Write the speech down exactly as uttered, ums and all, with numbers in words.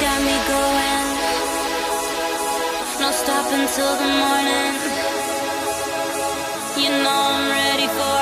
got me going. No stop until the morning. You know I'm ready for